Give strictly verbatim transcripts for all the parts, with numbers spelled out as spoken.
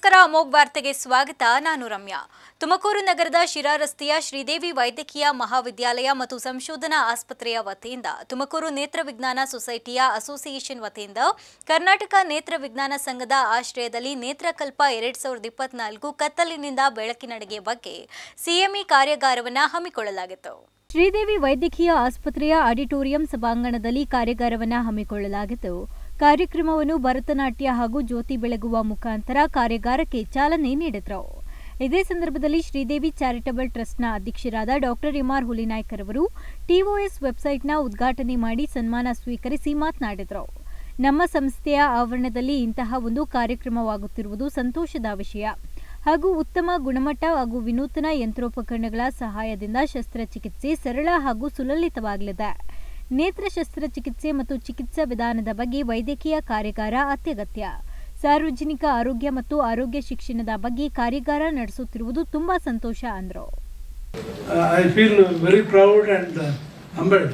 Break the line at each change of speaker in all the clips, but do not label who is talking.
ನಮಸ್ಕಾರ ಅಮೋಘ್ ವಾರ್ತೆಗೆ ಸ್ವಾಗತ. ನಾನು ರಮ್ಯಾ. ತುಮಕೂರು ನಗರದ ಶಿರಾ ರಸ್ತೆಯ ಶ್ರೀದೇವಿ ವೈದ್ಯಕೀಯ ಮಹಾವಿದ್ಯಾಲಯ ಮತ್ತು ಸಂಶೋಧನಾ ಆಸ್ಪತ್ರೆಯ ವತಿಯಿಂದ ತುಮಕೂರು ನೇತ್ರ ವಿಜ್ಞಾನ ಸೊಸೈಟಿಯ ಅಸೋಸಿಯೇಷನ್ ವತಿಯಿಂದ ಕರ್ನಾಟಕ ನೇತ್ರ ವಿಜ್ಞಾನ ಸಂಘದ ಆಶ್ರಯದಲ್ಲಿ ನೇತ್ರಕಲ್ಪ ಎರಡ್ ಸಾವಿರದ ಇಪ್ಪತ್ನಾಲ್ಕು ಕತ್ತಲಿನಿಂದ ಬೆಳಕಿನೆಡೆಗೆ ಬಗ್ಗೆ ಸಿಎಂಇ ಕಾರ್ಯಾಗಾರವನ್ನು ಹಮ್ಮಿಕೊಳ್ಳಲಾಗಿತ್ತು. ಶ್ರೀದೇವಿ ವೈದ್ಯಕೀಯ ಆಸ್ಪತ್ರೆಯ ಆಡಿಟೋರಿಯಂ ಸಭಾಂಗಣದಲ್ಲಿ ಕಾರ್ಯಾಗಾರವನ್ನು ಹಮ್ಮಿಕೊಳ್ಳಲಾಗಿತ್ತು. ಕಾರ್ಯಕ್ರಮವನ್ನು ಭರತನಾಟ್ಯ ಹಾಗೂ ಜ್ಯೋತಿ ಬೆಳಗುವ ಮುಖಾಂತರ ಕಾರ್ಯಾಗಾರಕ್ಕೆ ಚಾಲನೆ ನೀಡಿದರು. ಇದೇ ಸಂದರ್ಭದಲ್ಲಿ ಶ್ರೀದೇವಿ ಚಾರಿಟಬಲ್ ಟ್ರಸ್ಟ್ನ ಅಧ್ಯಕ್ಷರಾದ ಡಾಕ್ಟರ್ ಎಂ ಆರ್ ಹುಲಿನಾಯ್ಕರ್ ಅವರು ಟಿಒಎಸ್ ವೆಬ್ಸೈಟ್ನ ಉದ್ಘಾಟನೆ ಮಾಡಿ ಸನ್ಮಾನ ಸ್ವೀಕರಿಸಿ ಮಾತನಾಡಿದರು. ನಮ್ಮ ಸಂಸ್ಥೆಯ ಆವರಣದಲ್ಲಿ ಇಂತಹ ಒಂದು ಕಾರ್ಯಕ್ರಮವಾಗುತ್ತಿರುವುದು ಸಂತೋಷದ ವಿಷಯ ಹಾಗೂ ಉತ್ತಮ ಗುಣಮಟ್ಟ ಹಾಗೂ ವಿನೂತನ ಯಂತ್ರೋಪಕರಣಗಳ ಸಹಾಯದಿಂದ ಶಸ್ತ್ರಚಿಕಿತ್ಸೆ ಸರಳ ಹಾಗೂ ಸುಲಲಿತವಾಗಲಿದೆ. ನೇತ್ರ ಶಸ್ತ್ರಚಿಕಿತ್ಸೆ ಮತ್ತು ಚಿಕಿತ್ಸಾ ವಿಧಾನದ ಬಗ್ಗೆ ವೈದ್ಯಕೀಯ ಕಾರ್ಯಾಗಾರ ಅತ್ಯಗತ್ಯ. ಸಾರ್ವಜನಿಕ ಆರೋಗ್ಯ ಮತ್ತು ಆರೋಗ್ಯ ಶಿಕ್ಷಣದ ಬಗ್ಗೆ ಕಾರ್ಯಾಗಾರ ನಡೆಸುತ್ತಿರುವುದು ತುಂಬಾ ಸಂತೋಷ ಅಂದರು.
I feel very proud and uh, humbled.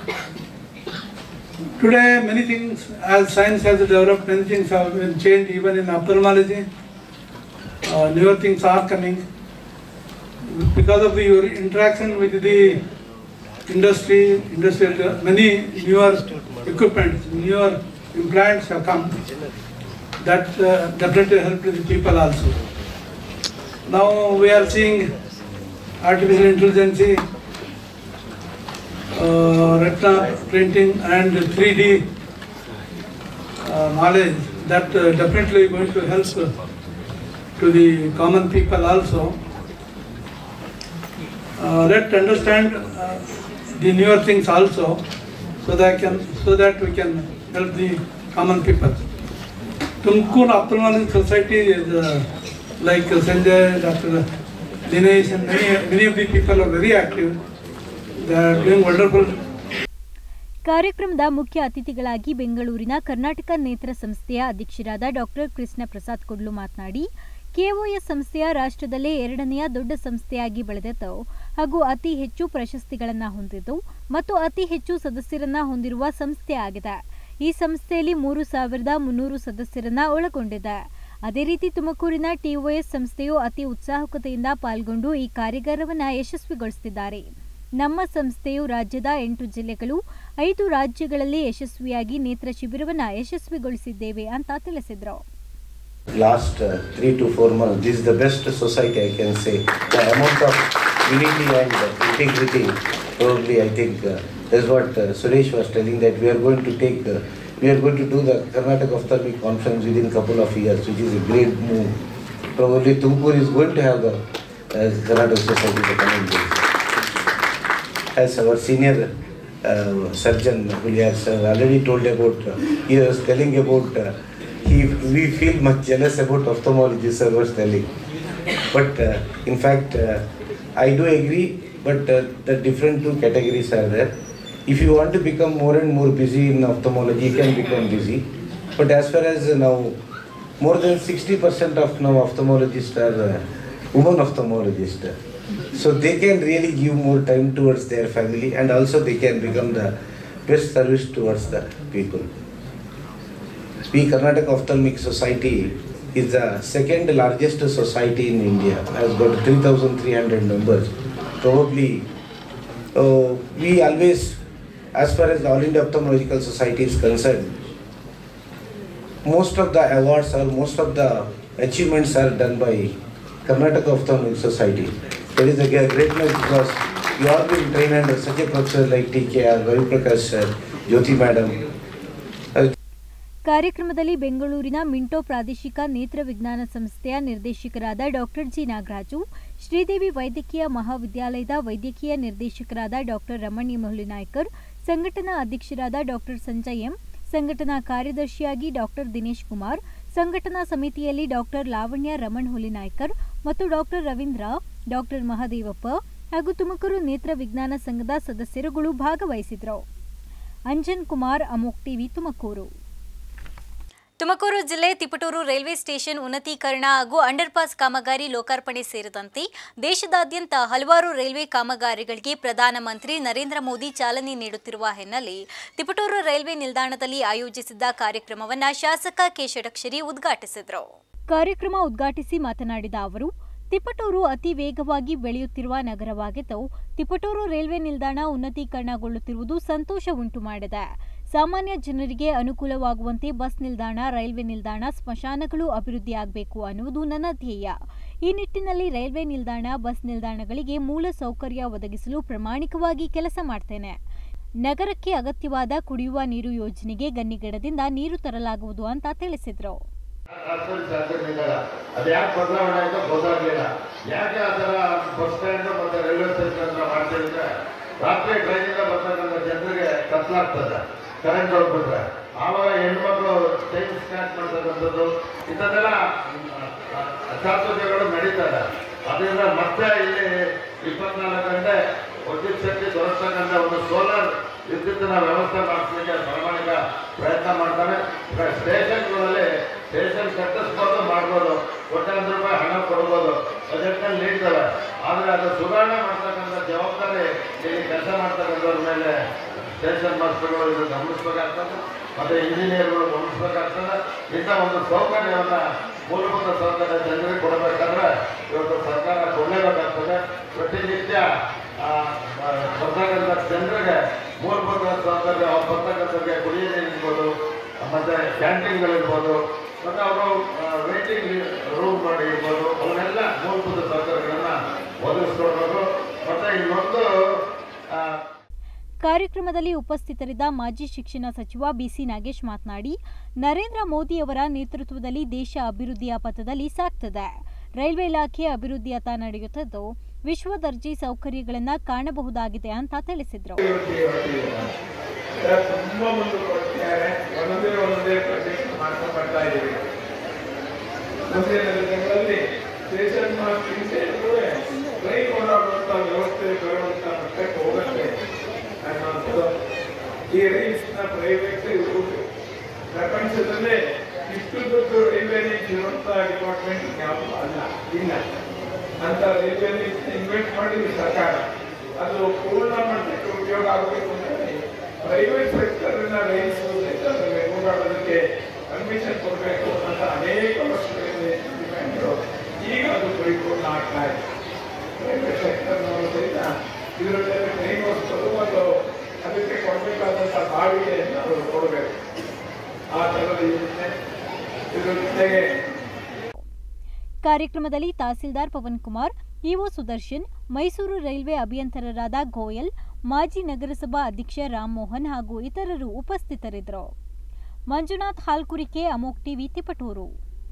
Today many things, as science has developed, many things have been changed even in ophthalmology. Uh, newer things are coming. Because of the, your interaction with the industry, industrial, many newer equipment, newer implants have come. That uh, definitely helped the people also. Now we are seeing artificial intelligence, uh, retina printing and three D uh, knowledge that uh, definitely going to help uh, to the common people also. Uh, let's understand uh, the newer things also, so that can so that we can help the common people. Tumkur Ophthalmology Society is uh, like uh, Sanjay, Doctor Dinesh, and many many of the people are very active. They are doing wonderful.
ಕಾರ್ಯಕ್ರಮದ ಮುಖ್ಯ ಅತಿಥಿಗಳಾಗಿ ಬೆಂಗಳೂರಿನ ಕರ್ನಾಟಕ ನೇತ್ರ ಸಂಸ್ಥೆಯ ಅಧ್ಯಕ್ಷರಾದ doctor Krishna Prasad ಕೊಡ್ಲು ಮಾತನಾಡಿ, ಕೆಒಎಸ್ ಸಂಸ್ಥೆಯ ರಾಷ್ಟ್ರದಲ್ಲೇ ಎರಡನೆಯ ದೊಡ್ಡ ಸಂಸ್ಥೆಯಾಗಿ ಬೆಳೆದಿದ್ದು ಹಾಗೂ ಅತಿ ಹೆಚ್ಚು ಪ್ರಶಸ್ತಿಗಳನ್ನು ಹೊಂದಿದ್ದು ಮತ್ತು ಅತಿ ಹೆಚ್ಚು ಸದಸ್ಯರನ್ನ ಹೊಂದಿರುವ ಸಂಸ್ಥೆ ಆಗಿದೆ. ಈ ಸಂಸ್ಥೆಯಲ್ಲಿ ಮೂರು ಸಾವಿರದ ಮುನ್ನೂರು ಸದಸ್ಯರನ್ನ ಒಳಗೊಂಡಿದೆ. ಅದೇ ರೀತಿ ತುಮಕೂರಿನ ಟಿಒಎಸ್ ಸಂಸ್ಥೆಯು ಅತಿ ಉತ್ಸಾಹಕತೆಯಿಂದ ಪಾಲ್ಗೊಂಡು ಈ ಕಾರ್ಯಾಗಾರವನ್ನು ಯಶಸ್ವಿಗೊಳಿಸುತ್ತಿದ್ದಾರೆ. ನಮ್ಮ ಸಂಸ್ಥೆಯು ರಾಜ್ಯದ ಎಂಟು ಜಿಲ್ಲೆಗಳು ಐದು ರಾಜ್ಯಗಳಲ್ಲಿ ಯಶಸ್ವಿಯಾಗಿ ನೇತ್ರ ಶಿಬಿರವನ್ನು ಯಶಸ್ವಿಗೊಳಿಸಿದ್ದೇವೆ ಅಂತ ತಿಳಿಸಿದರು.
Last uh, three to four months, this is the best society I can say. The amount of unity and uh, integrity, probably I think uh, that's what uh, Suresh was telling, that we are going to take, uh, we are going to do the Karnataka Ophthalmic Conference within a couple of years, which is a great move. Probably Tumkur is going to have the uh, Karnataka Society in the coming days. As our senior uh, surgeon, who has uh, already told about, uh, he was telling about uh, He, we feel much jealous about ophthalmology, sir was telling. But uh, in fact, uh, I do agree, but uh, the different two categories are there. If you want to become more and more busy in ophthalmology, you can become busy. But as far as uh, now, more than sixty percent of now ophthalmologists are uh, women ophthalmologists. So they can really give more time towards their family, and also they can become the best service towards the people. We Karnataka Ophthalmic Society is the second largest society in India, has got three thousand three hundred members. Probably uh, we always, as far as the All India Ophthalmological Society is concerned, most of the awards or most of the achievements are done by Karnataka Ophthalmic Society. There is a greatness because you all been trained under such a professor like T K R, Ravi Prakash sir, Jyoti madam.
ಕಾರ್ಯಕ್ರಮದಲ್ಲಿ ಬೆಂಗಳೂರಿನ Minto ಪ್ರಾದೇಶಿಕ ನೇತ್ರ ವಿಜ್ಞಾನ ಸಂಸ್ಥೆಯ ನಿರ್ದೇಶಕರಾದ doctor G Nagaraju, Sridevi ವೈದ್ಯಕೀಯ ಮಹಾವಿದ್ಯಾಲಯದ ವೈದ್ಯಕೀಯ ನಿರ್ದೇಶಕರಾದ ಡಾಕ್ಟರ್ ರಮಣಿ ಹುಲಿನಾಯ್ಕರ್, ಸಂಘಟನಾ ಅಧ್ಯಕ್ಷರಾದ ಡಾಕ್ಟರ್ ಸಂಜಯ್ ಎಂ, ಸಂಘಟನಾ ಕಾರ್ಯದರ್ಶಿಯಾಗಿ ಡಾಕ್ಟರ್ ದಿನೇಶ್ ಕುಮಾರ್, ಸಂಘಟನಾ ಸಮಿತಿಯಲ್ಲಿ ಡಾಕ್ಟರ್ ಲಾವಣ್ಯ ರಮಣ್ ಹುಲಿನಾಯ್ಕರ್ ಮತ್ತು ಡಾಕ್ಟರ್ ರವೀಂದ್ರ, ಡಾಕ್ಟರ್ ಮಹದೇವಪ್ಪ ಹಾಗೂ ತುಮಕೂರು ನೇತ್ರ ವಿಜ್ಞಾನ ಸಂಘದ ಸದಸ್ಯರುಗಳು ಭಾಗವಹಿಸಿದರು. ಅಂಜನ್ ಕುಮಾರ್, ಅಮೋಕ್ ಟಿವಿ, ತುಮಕೂರು. ತುಮಕೂರು ಜಿಲ್ಲೆ ತಿಪಟೂರು ರೈಲ್ವೆ ಸ್ಟೇಷನ್ ಉನ್ನತೀಕರಣ ಹಾಗೂ ಅಂಡರ್ಪಾಸ್ ಕಾಮಗಾರಿ ಲೋಕಾರ್ಪಣೆ ಸೇರಿದಂತೆ ದೇಶದಾದ್ಯಂತ ಹಲವಾರು ರೈಲ್ವೆ ಕಾಮಗಾರಿಗಳಿಗೆ ಪ್ರಧಾನಮಂತ್ರಿ ನರೇಂದ್ರ ಮೋದಿ ಚಾಲನೆ ನೀಡುತ್ತಿರುವ ಹಿನ್ನೆಲೆ ತಿಪಟೂರು ರೈಲ್ವೆ ನಿಲ್ದಾಣದಲ್ಲಿ ಆಯೋಜಿಸಿದ್ದ ಕಾರ್ಯಕ್ರಮವನ್ನು ಶಾಸಕ ಕೆ ಷಡಕ್ಷರಿ ಉದ್ಘಾಟಿಸಿದರು. ಕಾರ್ಯಕ್ರಮ ಉದ್ಘಾಟಿಸಿ ಮಾತನಾಡಿದ ಅವರು, ತಿಪಟೂರು ಅತಿ ವೇಗವಾಗಿ ಬೆಳೆಯುತ್ತಿರುವ ನಗರವಾಗಿದ್ದು, ತಿಪಟೂರು ರೈಲ್ವೆ ನಿಲ್ದಾಣ ಉನ್ನತೀಕರಣಗೊಳ್ಳುತ್ತಿರುವುದು ಸಂತೋಷ ಉಂಟು ಮಾಡಿದೆ. ಸಾಮಾನ್ಯ ಜನರಿಗೆ ಅನುಕೂಲವಾಗುವಂತೆ ಬಸ್ ನಿಲ್ದಾಣ, ರೈಲ್ವೆ ನಿಲ್ದಾಣ, ಸ್ಮಶಾನಗಳು ಅಭಿವೃದ್ಧಿಯಾಗಬೇಕು ಅನ್ನುವುದು ನನ್ನ ಧ್ಯೇಯ. ಈ ನಿಟ್ಟಿನಲ್ಲಿ ರೈಲ್ವೆ ನಿಲ್ದಾಣ, ಬಸ್ ನಿಲ್ದಾಣಗಳಿಗೆ ಮೂಲ ಸೌಕರ್ಯ ಒದಗಿಸಲು ಪ್ರಾಮಾಣಿಕವಾಗಿ ಕೆಲಸ ಮಾಡ್ತೇನೆ. ನಗರಕ್ಕೆ ಅಗತ್ಯವಾದ ಕುಡಿಯುವ ನೀರು ಯೋಜನೆಗೆ ಗನ್ನಿಗಡದಿಂದ ನೀರು ತರಲಾಗುವುದು ಅಂತ ತಿಳಿಸಿದರು.
ಅದು ಯಾಕೆ ಬದಲಾವಣೆ ಆಯ್ತೋ ಗೊತ್ತಾಗಲಿಲ್ಲ. ಯಾಕೆ ಆ ಥರ ಬಸ್ ಸ್ಟ್ಯಾಂಡ್ ಮತ್ತು ರೈಲ್ವೆ ಸ್ಟೇಷನ್ ಅಂತ ಮಾಡ್ತಿದ್ರೆ ರಾತ್ರಿ ಟ್ರೈನಿಂದ ಬರ್ತಕ್ಕಂಥ ಜನರಿಗೆ ಕತ್ಲಾಗ್ತದೆ, ಕರೆಂಟ್ ಹೋಗ್ಬಿಟ್ರೆ. ಆವಾಗ ಹೆಣ್ಮಕ್ಳು ಟೈಮ್ ಸ್ಕ್ಯಾಚ್ ಮಾಡ್ತಕ್ಕಂಥದ್ದು ಇಂಥದ್ದೆಲ್ಲ ಅಸಾಧ್ಯತೆಗಳು ನಡೀತದೆ. ಅದರಿಂದ ಮತ್ತೆ ಇಲ್ಲಿ ಇಪ್ಪತ್ನಾಲ್ಕು ಗಂಟೆ ವಿದ್ಯುತ್ ಶಕ್ತಿ ದೊರಕತಕ್ಕಂಥ ಒಂದು ಸೋಲಾರ್ ವಿದ್ಯುತ್ತಿನ ವ್ಯವಸ್ಥೆ ಮಾಡಿಸಲಿಕ್ಕೆ ಪ್ರಾಮಾಣಿಕ ಪ್ರಯತ್ನ ಮಾಡ್ತಾರೆ. ಸ್ಟೇಷನ್ಗಳಲ್ಲಿ ಸ್ಟೇಷನ್ ಕಟ್ಟಿಸ್ಬೋದು, ಮಾಡ್ಬೋದು, ಕೋಟ್ಯಾಂತರ ರೂಪಾಯಿ ಹಣ ಕೊಡ್ಬೋದು, ಬಜೆಟ್ನಲ್ಲಿ ನೀಡ್ತವೆ. ಆದರೆ ಅದು ಸುಧಾರಣೆ ಮಾಡ್ತಕ್ಕಂಥ ಜವಾಬ್ದಾರಿ ಇಲ್ಲಿ ಕೆಲಸ ಮಾಡ್ತಕ್ಕಂಥವ್ರ ಮೇಲೆ ಸ್ಟೇಷನ್ ಮಾಸ್ಟರ್ಗಳು ಇದು ಗಮನಿಸಬೇಕಾಗ್ತದೆ, ಮತ್ತು ಇಂಜಿನಿಯರ್ಗಳು ಗಮನಿಸಬೇಕಾಗ್ತದೆ. ಇಂಥ ಒಂದು ಸೌಕರ್ಯವನ್ನು ಮೂಲಭೂತ ಸೌಕರ್ಯ ಜನರಿಗೆ ಕೊಡಬೇಕಾದ್ರೆ ಇವತ್ತು ಸರ್ಕಾರ ಕೊಡಲೇಬೇಕಾಗ್ತದೆ. ಪ್ರತಿನಿತ್ಯ ಬರ್ತಕ್ಕಂಥ ಜನರಿಗೆ ಮೂಲಭೂತ ಸೌಕರ್ಯ, ಅವ್ರು ಬರ್ತಕ್ಕಂಥವ್ರಿಗೆ ಕುಡಿಯ ನೀರಿರ್ಬೋದು, ಮತ್ತು ಕ್ಯಾಂಟೀನ್ಗಳಿರ್ಬೋದು, ಮತ್ತು ಅವರು ವೇಟಿಂಗ್ ರೂಮ್ ಮಾಡಿ ಇರ್ಬೋದು, ಅವನ್ನೆಲ್ಲ ಮೂಲಭೂತ ಸೌಕರ್ಯಗಳನ್ನು ಒದಗಿಸ್ಕೊಡ್ಬೇಕು. ಮತ್ತು ಇನ್ನೊಂದು
ಕಾರ್ಯಕ್ರಮದಲ್ಲಿ ಉಪಸ್ಥಿತರಿದ್ದ ಮಾಜಿ ಶಿಕ್ಷಣ ಸಚಿವ ಬಿಸಿ ನಾಗೇಶ್ ಮಾತನಾಡಿ, ನರೇಂದ್ರ ಮೋದಿಯವರ ನೇತೃತ್ವದಲ್ಲಿ ದೇಶ ಅಭಿವೃದ್ಧಿಯ ಪಥದಲ್ಲಿ ಸಾಗ್ತದೆ. ರೈಲ್ವೆ ಇಲಾಖೆ ಅಭಿವೃದ್ಧಿಯತ್ತ ನಡೆಯುತ್ತಿದ್ದು, ವಿಶ್ವ ದರ್ಜೆ ಸೌಕರ್ಯಗಳನ್ನು ಕಾಣಬಹುದಾಗಿದೆ ಅಂತ ತಿಳಿಸಿದರು.
ತುಂಬಾ ಮುಂದೆ ಕೊಡ್ತಿದ್ದಾರೆ. ಒಂದೊಂದೇ ಒಂದೊಂದೇ ಪ್ರಾಜೆಕ್ಟ್ ಮಾಡ್ತಾ ಬರ್ತಾ ಇದ್ದೀವಿ. ಮುಂದಿನ ದಿನಗಳಲ್ಲಿ ಸ್ಟೇಷನ್ ಟ್ರೈನ್ ಓಡಾಡುವಂತ ವ್ಯವಸ್ಥೆ ಬರುವಂತ ಮಟ್ಟಕ್ಕೆ ಹೋಗುತ್ತೆ ಅನ್ನೋದು. ಈ ರೈಲ್ಸ್ನ ಪ್ರೈವೇಟ್ ಇರುವುದು ಪ್ರಪಂಚದಲ್ಲೇ ಇಷ್ಟು ದೊಡ್ಡ ರೈಲ್ವೆ ಲೈನ್ಸ್ ಇರುವಂತ ಡಿಪಾರ್ಟ್ಮೆಂಟ್ ಯಾವ ಅಲ್ಲ, ಇಲ್ಲ ಅಂತ ರೈಲ್ವೆ ಲೈನ್ಸ್ ಇನ್ವೆಸ್ಟ್ ಮಾಡಿದ ಸರ್ಕಾರ. ಅದು ಪೂರ್ಣ ಮಟ್ಟಕ್ಕೆ ಉಪಯೋಗ ಆಗಬೇಕು ಅಂದರೆ ಪ್ರೈವೇಟ್ ಸೆಕ್ಟರ್ನ ರೈಲ್ಸ್ ಓಡಾಡೋದಕ್ಕೆ ಪರ್ಮಿಷನ್ ಕೊಡಬೇಕು ಅಂತ ಅನೇಕ ವರ್ಷಗಳಿಂದ ಡಿಮ್ಯಾಂಡು. ಈಗ ಅದು ಪರಿಪೂರ್ಣ ಆಗ್ತಾ ಇದೆ. ಪ್ರೈವೇಟ್ ಸೆಕ್ಟರ್ನವರು ಸಹಿತ ಇದರಲ್ಲಿ ಟ್ರೈನ್ ಓಡಿಸೋದು ಮತ್ತು ಅದಕ್ಕೆ ಕೊಡಬೇಕಾದಂಥ ಬಾಡಿಗೆಯನ್ನು ಅವರು ಕೊಡಬೇಕು. ಆ ಥರದ ಯೋಜನೆ ಇದರ ಜೊತೆಗೆ
ಕಾರ್ಯಕ್ರಮದಲ್ಲಿ ತಹಸೀಲ್ದಾರ್ ಪವನ್ ಕುಮಾರ್, ಇಒ ಸುದರ್ಶನ್, ಮೈಸೂರು ರೈಲ್ವೆ ಅಭಿಯಂತರರಾದ ಗೋಯಲ್, ಮಾಜಿ ನಗರಸಭಾ ಅಧ್ಯಕ್ಷ ರಾಮಮೋಹನ್ ಹಾಗೂ ಇತರರು ಉಪಸ್ಥಿತರಿದ್ದರು. ಮಂಜುನಾಥ್ ಹಾಲ್ಕುರಿಕೆ, ಅಮೋಕ್ ಟಿವಿ, ತಿಪಟೂರು.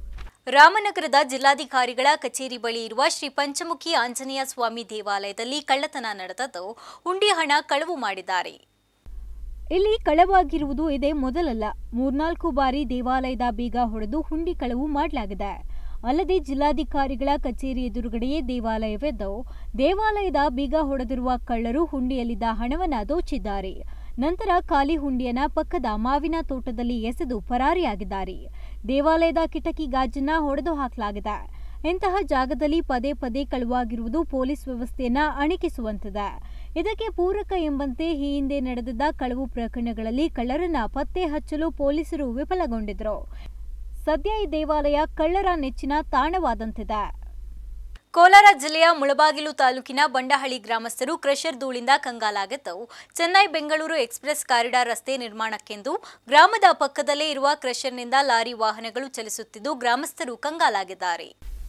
ರಾಮನಗರದ ಜಿಲ್ಲಾಧಿಕಾರಿಗಳ ಕಚೇರಿ ಬಳಿ ಇರುವ ಶ್ರೀ ಪಂಚಮುಖಿ ಆಂಜನೇಯ ಸ್ವಾಮಿ ದೇವಾಲಯದಲ್ಲಿ ಕಳ್ಳತನ ನಡೆದದ್ದು, ಹುಂಡಿ ಹಣ ಕಳವು ಮಾಡಿದ್ದಾರೆ. ಇಲ್ಲಿ ಕಳವಾಗಿರುವುದು ಇದೇ ಮೊದಲಲ್ಲ. ಮೂರ್ನಾಲ್ಕು ಬಾರಿ ದೇವಾಲಯದ ಬೀಗ ಹೊಡೆದು ಹುಂಡಿ ಕಳವು ಮಾಡಲಾಗಿದೆ. ಅಲ್ಲದೆ ಜಿಲ್ಲಾಧಿಕಾರಿಗಳ ಕಚೇರಿ ಎದುರುಗಡೆಯೇ ದೇವಾಲಯವಿದ್ದು, ದೇವಾಲಯದ ಬೀಗ ಹೊಡೆದಿರುವ ಕಳ್ಳರು ಹುಂಡಿಯಲ್ಲಿದ್ದ ಹಣವನ್ನು ದೋಚಿದ್ದಾರೆ. ನಂತರ ಖಾಲಿ ಹುಂಡಿಯನ್ನ ಪಕ್ಕದ ಮಾವಿನ ತೋಟದಲ್ಲಿ ಎಸೆದು ಪರಾರಿಯಾಗಿದ್ದಾರೆ. ದೇವಾಲಯದ ಕಿಟಕಿ ಗಾಜನ್ನ ಹೊಡೆದು ಹಾಕಲಾಗಿದೆ. ಇಂತಹ ಜಾಗದಲ್ಲಿ ಪದೇ ಪದೇ ಕಳುವಾಗಿರುವುದು ಪೊಲೀಸ್ ವ್ಯವಸ್ಥೆಯನ್ನ ಅಣಕಿಸುವಂತಿದೆ. ಇದಕ್ಕೆ ಪೂರಕ ಎಂಬಂತೆ ಈ ಹಿಂದೆ ನಡೆದಿದ್ದ ಕಳವು ಪ್ರಕರಣಗಳಲ್ಲಿ ಕಳ್ಳರನ್ನ ಪತ್ತೆ ಹಚ್ಚಲು ಪೊಲೀಸರು ವಿಫಲಗೊಂಡಿದ್ರು. ಸದ್ಯ ಈ ದೇವಾಲಯ ಕಳ್ಳರ ನೆಚ್ಚಿನ ತಾಣವಾದಂತಿದೆ. ಕೋಲಾರ ಜಿಲ್ಲೆಯ ಮುಳಬಾಗಿಲು ತಾಲೂಕಿನ ಬಂಡಹಳ್ಳಿ ಗ್ರಾಮಸ್ಥರು ಕ್ರಷರ್ ಧೂಳಿಂದ ಕಂಗಾಲಾಗಿದ್ದು, ಚೆನ್ನೈ ಬೆಂಗಳೂರು ಎಕ್ಸ್ಪ್ರೆಸ್ ಕಾರಿಡಾರ್ ರಸ್ತೆ ನಿರ್ಮಾಣಕ್ಕೆಂದು ಗ್ರಾಮದ ಪಕ್ಕದಲ್ಲೇ ಇರುವ ಕ್ರಷರ್ನಿಂದ ಲಾರಿ ವಾಹನಗಳು ಚಲಿಸುತ್ತಿದ್ದು ಗ್ರಾಮಸ್ಥರು ಕಂಗಾಲಾಗಿದ್ದಾರೆ.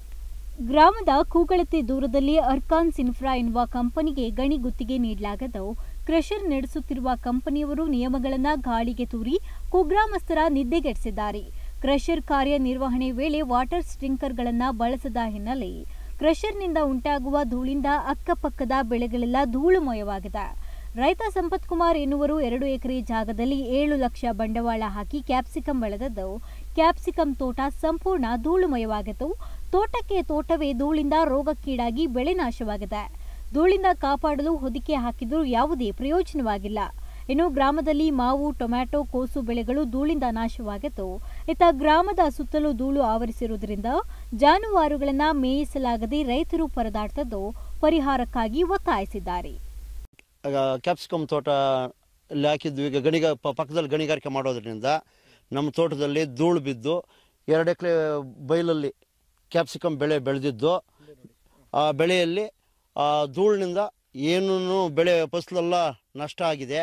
ಗ್ರಾಮದ ಕೂಗಳತೆ ದೂರದಲ್ಲಿ ಅರ್ಕಾನ್ಸ್ ಇನ್ಫ್ರಾ ಎನ್ನುವ ಕಂಪನಿಗೆ ಗಣಿ ಗುತ್ತಿಗೆ ನೀಡಲಾಗಿದ್ದು, ಕ್ರಷರ್ ನಡೆಸುತ್ತಿರುವ ಕಂಪನಿಯವರು ನಿಯಮಗಳನ್ನು ಗಾಳಿಗೆ ತೂರಿ ಕುಗ್ರಾಮಸ್ಥರ ನಿದ್ದೆಗೆಡಿಸಿದ್ದಾರೆ. ಕ್ರಷರ್ ಕಾರ್ಯನಿರ್ವಹಣೆ ವೇಳೆ ವಾಟರ್ ಸ್ಪ್ರಿಂಕ್ಲರ್ಗಳನ್ನು ಬಳಸದ ಹಿನ್ನೆಲೆ ಕ್ರಷರ್ನಿಂದ ಉಂಟಾಗುವ ಧೂಳಿಂದ ಅಕ್ಕಪಕ್ಕದ ಬೆಳೆಗಳೆಲ್ಲ ಧೂಳುಮಯವಾಗಿದೆ. ರೈತ ಸಂಪತ್ ಕುಮಾರ್ ಎನ್ನುವರು ಎರಡು ಎಕರೆ ಜಾಗದಲ್ಲಿ ಏಳು ಲಕ್ಷ ಬಂಡವಾಳ ಹಾಕಿ ಕ್ಯಾಪ್ಸಿಕಂ ಬೆಳೆದದ್ದು, ಕ್ಯಾಪ್ಸಿಕಂ ತೋಟ ಸಂಪೂರ್ಣ ಧೂಳುಮಯವಾಗಿತ್ತು. ತೋಟಕ್ಕೆ ತೋಟವೇ ಧೂಳಿಂದ ರೋಗಕ್ಕೀಡಾಗಿ ಬೆಳೆ ನಾಶವಾಗಿದೆ. ಧೂಳಿಂದ ಕಾಪಾಡಲು ಹೊದಿಕೆ ಹಾಕಿದರೂ ಯಾವುದೇ ಪ್ರಯೋಜನವಾಗಿಲ್ಲ. ಇನ್ನು ಗ್ರಾಮದಲ್ಲಿ ಮಾವು, ಟೊಮ್ಯಾಟೊ, ಕೋಸು ಬೆಳೆಗಳು ಧೂಳಿಂದ ನಾಶವಾಗಿತ್ತು. ಇತ್ತ ಗ್ರಾಮದ ಸುತ್ತಲೂ ಧೂಳು ಆವರಿಸಿರುವುದರಿಂದ ಜಾನುವಾರುಗಳನ್ನು ಮೇಯಿಸಲಾಗದೆ ರೈತರು ಪರದಾಡ್ತದ್ದು ಪರಿಹಾರಕ್ಕಾಗಿ ಒತ್ತಾಯಿಸಿದ್ದಾರೆ.
ಕ್ಯಾಪ್ಸಿಕಮ್ ತೋಟ ಅಲ್ಲಿ ಹಾಕಿದ್ವಿ. ಈಗ ಗಣಿಗ ಪಕ್ಕದಲ್ಲಿ ಗಣಿಗಾರಿಕೆ ಮಾಡೋದ್ರಿಂದ ನಮ್ಮ ತೋಟದಲ್ಲಿ ಧೂಳು ಬಿದ್ದು ಎರಡು ಎಕರೆ ಬೈಲಲ್ಲಿ ಕ್ಯಾಪ್ಸಿಕಮ್ ಬೆಳೆ ಬೆಳೆದಿದ್ದು. ಆ ಬೆಳೆಯಲ್ಲಿ ಆ ಧೂಳಿನಿಂದ ಏನೂ ಬೆಳೆ ಫಸಲೆಲ್ಲ ನಷ್ಟ ಆಗಿದೆ.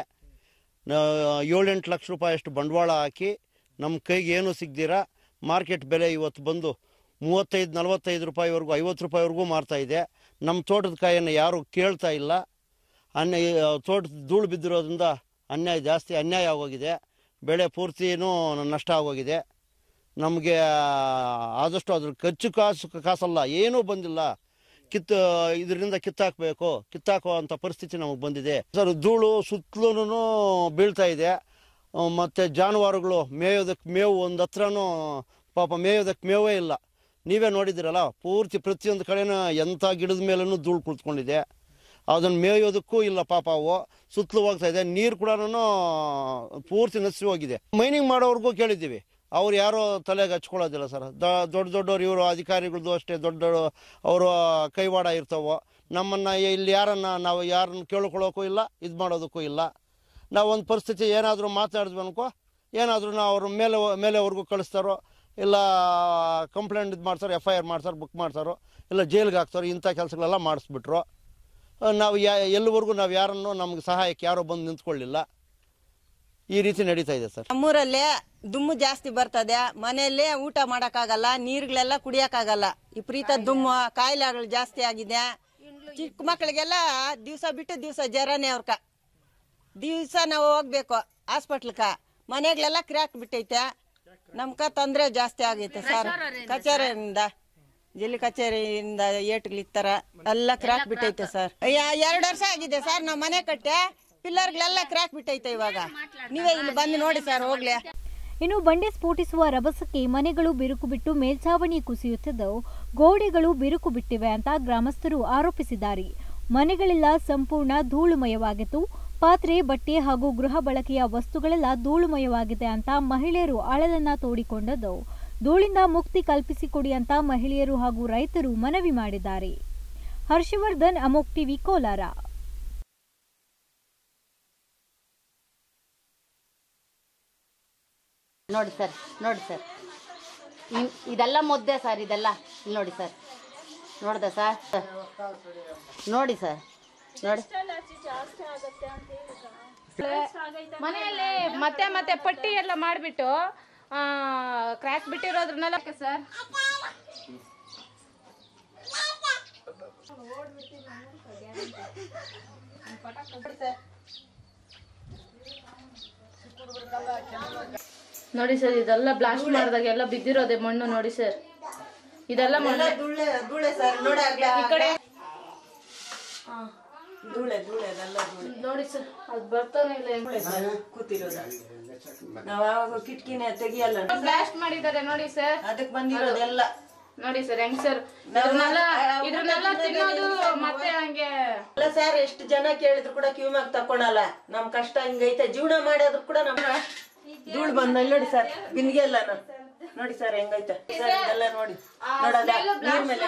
ಏಳೆಂಟು ಲಕ್ಷ ರೂಪಾಯಿ ಅಷ್ಟು ಬಂಡವಾಳ ಹಾಕಿ ನಮ್ಮ ಕೈಗೆ ಏನೂ ಸಿಗ್ದಿರ ಮಾರ್ಕೆಟ್ ಬೆಲೆ ಇವತ್ತು ಬಂದು ಮೂವತ್ತೈದು ನಲ್ವತ್ತೈದು ರೂಪಾಯಿವರೆಗೂ ಐವತ್ತು ರೂಪಾಯಿವರೆಗೂ ಮಾರ್ತಾಯಿದೆ. ನಮ್ಮ ತೋಟದ ಕಾಯನ್ನು ಯಾರೂ ಕೇಳ್ತಾ ಇಲ್ಲ. ಅನ್ಯಾಯ ತೋಟದ ಧೂಳು ಬಿದ್ದಿರೋದ್ರಿಂದ ಅನ್ಯಾಯ ಜಾಸ್ತಿ ಅನ್ಯಾಯ ಆಗೋಗಿದೆ. ಬೆಳೆ ಪೂರ್ತಿನೂ ನಷ್ಟ ಆಗೋಗಿದೆ. ನಮಗೆ ಆದಷ್ಟು ಅದ್ರ ಖರ್ಚು ಕಾಸು ಕಾಸಲ್ಲ, ಏನೂ ಬಂದಿಲ್ಲ. ಕಿತ್ತು ಇದರಿಂದ ಕಿತ್ತಾಕಬೇಕು, ಕಿತ್ತಾಕುವಂಥ ಪರಿಸ್ಥಿತಿ ನಮಗೆ ಬಂದಿದೆ ಸರ್. ಧೂಳು ಸುತ್ತಲೂ ಬೀಳ್ತಾ ಇದೆ. ಮತ್ತು ಜಾನುವಾರುಗಳು ಮೇಯೋದಕ್ಕೆ ಮೇವು ಒಂದು ಹತ್ರನೂ ಪಾಪ ಮೇಯೋದಕ್ಕೆ ಮೇವೇ ಇಲ್ಲ. ನೀವೇ ನೋಡಿದ್ದೀರಲ್ಲ, ಪೂರ್ತಿ ಪ್ರತಿಯೊಂದು ಕಡೆನೂ ಎಂಥ ಗಿಡದ ಮೇಲೂ ಧೂಳು ಕುಳಿತುಕೊಂಡಿದೆ. ಅದನ್ನು ಮೇಯೋದಕ್ಕೂ ಇಲ್ಲ ಪಾಪ. ಅವು ಸುತ್ತಲೂ ಹೋಗ್ತಾ ಇದೆ. ನೀರು ಕೂಡ ಪೂರ್ತಿ ನಸಿ ಹೋಗಿದೆ. ಮೈನಿಂಗ್ ಮಾಡೋವ್ರಿಗೂ ಕೇಳಿದ್ದೀವಿ, ಅವ್ರು ಯಾರೋ ತಲೆಗೆ ಹಚ್ಕೊಳ್ಳೋದಿಲ್ಲ ಸರ್. ದೊಡ್ಡ ದೊಡ್ಡವ್ರು ಇವರು ಅಧಿಕಾರಿಗಳದ್ದು ಅಷ್ಟೇ ದೊಡ್ಡ ಅವರು ಕೈವಾಡ ಇರ್ತಾವೋ. ನಮ್ಮನ್ನು ಇಲ್ಲಿ ಯಾರನ್ನು ನಾವು ಯಾರನ್ನು ಕೇಳ್ಕೊಳ್ಳೋಕ್ಕೂ ಇಲ್ಲ, ಇದು ಮಾಡೋದಕ್ಕೂ ಇಲ್ಲ. ನಾವು ಒಂದು ಪರಿಸ್ಥಿತಿ ಏನಾದರೂ ಮಾತಾಡಿದ್ವಿ ಅನ್ಕೋ, ಏನಾದರೂ ನಾವು ಅವ್ರ ಮೇಲೆ ಮೇಲೆವರೆಗೂ ಕಳಿಸ್ತಾರೋ, ಇಲ್ಲ ಕಂಪ್ಲೇಂಟ್ ಇದು ಮಾಡ್ತಾರೋ, ಎಫ್ ಐ ಆರ್ ಮಾಡ್ತಾರೆ, ಬುಕ್ ಮಾಡ್ತಾರೋ, ಇಲ್ಲ ಜೈಲಿಗೆ ಹಾಕ್ತಾರೋ. ಇಂಥ ಕೆಲಸಗಳೆಲ್ಲ ಮಾಡಿಸ್ಬಿಟ್ರು. ನಾವು ಯಾ ಎಲ್ಲಿವರೆಗೂ ನಾವು ಯಾರನ್ನು ನಮ್ಗೆ ಸಹಾಯಕ್ಕೆ ಯಾರೋ ಬಂದು ನಿಂತ್ಕೊಳ್ಳಿಲ್ಲ. ಈ ರೀತಿ ನಡೀತಾ ಇದೆ ಸರ್.
ನಮ್ಮೂರಲ್ಲೇ ದುಮ್ಮು ಜಾಸ್ತಿ ಬರ್ತದೆ. ಮನೆಯಲ್ಲೇ ಊಟ ಮಾಡೋಕ್ಕಾಗಲ್ಲ, ನೀರುಗಳೆಲ್ಲ ಕುಡಿಯೋಕ್ಕಾಗಲ್ಲ. ವಿಪರೀತ ದುಮ್ಮು, ಕಾಯಿಲೆಗಳು ಜಾಸ್ತಿ ಆಗಿದೆ. ಚಿಕ್ಕ ಮಕ್ಕಳಿಗೆಲ್ಲ ದಿವಸ ಬಿಟ್ಟು ದಿವಸ ಜ್ವರನೇ ಅವ್ರಕ. ದಿವಸ ನಾವು ಹೋಗ್ಬೇಕು ಹಾಸ್ಪಿಟ್ಲ್ಕ. ಮನೆಗಳೆಲ್ಲ ಕ್ರ್ಯಾಕ್ ಬಿಟ್ಟೈತೆ. ನಮ್ಕ ತೊಂದರೆ ಜಾಸ್ತಿ ಆಗೈತೆ ಸರ್. ಕಚೇರಿಯಿಂದ ಜಿಲ್ಲೆ ಕಚೇರಿಯಿಂದ ಏಟ್ಗಳಿತ್ತಾರ ಎಲ್ಲ ಕ್ರ್ಯಾಕ್ ಬಿಟ್ಟೈತೆ ಸರ್. ಎರಡು ವರ್ಷ ಆಗಿದೆ ಸರ್ ನಾವು ಮನೆ ಕಟ್ಟೆ. ಪಿಲ್ಲರ್ಗಳೆಲ್ಲ ಕ್ರ್ಯಾಕ್ ಬಿಟ್ಟೈತೆ. ಇವಾಗ ನೀವೇ ಇಲ್ಲಿ ಬಂದು ನೋಡಿ ಸರ್ ಹೋಗ್ಲಿ.
ಇನ್ನು ಬಂಡೆ ಸ್ಫೋಟಿಸುವ ರಭಸಕ್ಕೆ ಮನೆಗಳು ಬಿರುಕು ಬಿಟ್ಟು ಮೇಲ್ಛಾವಣಿ ಕುಸಿಯುತ್ತಿದ್ದು, ಗೋಡೆಗಳು ಬಿರುಕು ಬಿಟ್ಟಿವೆ ಅಂತ ಗ್ರಾಮಸ್ಥರು ಆರೋಪಿಸಿದ್ದಾರೆ. ಮನೆಗಳೆಲ್ಲ ಸಂಪೂರ್ಣ ಧೂಳುಮಯವಾಗಿತ್ತು. ಪಾತ್ರೆ, ಬಟ್ಟೆ ಹಾಗೂ ಗೃಹ ಬಳಕೆಯ ವಸ್ತುಗಳೆಲ್ಲ ಧೂಳುಮಯವಾಗಿದೆ ಅಂತ ಮಹಿಳೆಯರು ಅಳಲನ್ನ ತೋಡಿಕೊಂಡದ್ದು. ಧೂಳಿಂದ ಮುಕ್ತಿ ಕಲ್ಪಿಸಿಕೊಡಿ ಅಂತ ಮಹಿಳೆಯರು ಹಾಗೂ ರೈತರು ಮನವಿ ಮಾಡಿದ್ದಾರೆ. ಹರ್ಷವರ್ಧನ್, ಅಮೋಕ್ ಟಿವಿ, ಕೋಲಾರ.
ನೋಡಿ ಸರ್, ನೋಡಿ ಸರ್, ಇದೆಲ್ಲ ಮುದ್ದೆ ಸರ್. ಇದೆಲ್ಲ ಇಲ್ಲಿ ನೋಡಿ ಸರ್, ನೋಡ್ದ ಸರ್, ನೋಡಿ ಸರ್, ನೋಡಿ
ಮನೆಯಲ್ಲಿ ಮತ್ತೆ ಮತ್ತೆ ಪಟ್ಟಿ ಎಲ್ಲ ಮಾಡಿಬಿಟ್ಟು ಕ್ರ್ಯಾಕ್ ಬಿಟ್ಟಿರೋದ್ರನ್ನೆಲ್ಲ ಸರ್. ನೋಡಿ ಸರ್, ಇದೆಲ್ಲ ಬ್ಲಾಸ್ಟ್ ಮಾಡಿದಾಗ ಎಲ್ಲ ಬಿದ್ದಿರೋದೆ ಮಣ್ಣು. ನೋಡಿ ಸರ್, ಇದೆಲ್ಲ ಮಣ್ಣು
ಧೂಳೆ ಸರ್. ನೋಡಿ
ಈ ಕಡೆ
ಧೂಳೆ ಧೂಳೆ ಅದೆಲ್ಲ ಧೂಳೆ.
ನೋಡಿ ಸರ್, ಅದು ಬರ್ತಾನೆ ಇಲ್ಲ.
ಕೂತಿರೋದು ನಾವ್ ಯಾವಾಗ ಕಿಟಕಿನೇ ತೆಗಿಯಲ್ಲ.
ಬ್ಲಾಸ್ಟ್ ಮಾಡಿದ್ದಾರೆ ನೋಡಿ ಸರ್.
ಅದಕ್ಕೆ ಬಂದಿರೋದೆಲ್ಲ
ನೋಡಿ ಸರ್ ಹೆಂಗ್ ಸರ್. ಇದ್ರನ್ನೆಲ್ಲ ಇದ್ರನ್ನೆಲ್ಲ ತಿನ್ನೋದು ಮತ್ತೆ ಹಂಗೆ
ಅಲ್ಲ ಸರ್. ಎಷ್ಟು ಜನ ಕೇಳಿದ್ರು ಕೂಡ ಕ್ಯೂ ಮ್ಯಾಗ್ ತಕೊಳಲ್ಲ. ನಮ್ ಕಷ್ಟ ಹಿಂಗೈತೆ. ಜೀವನ ಮಾಡೋದಕ್ಕೆ ಕೂಡ ನಮ್ ಧೂಳು ಬಂದ ನೋಡಿ ಸರ್. ಬಿಂದಿಗೆ ಎಲ್ಲ ನೋಡಿ ಸರ್ ಹೆಂಗೈತೆ ಸರ್. ಇದೆಲ್ಲ ನೋಡಿ ನೋಡೋದ ನೀರ್ ಮೇಲೆ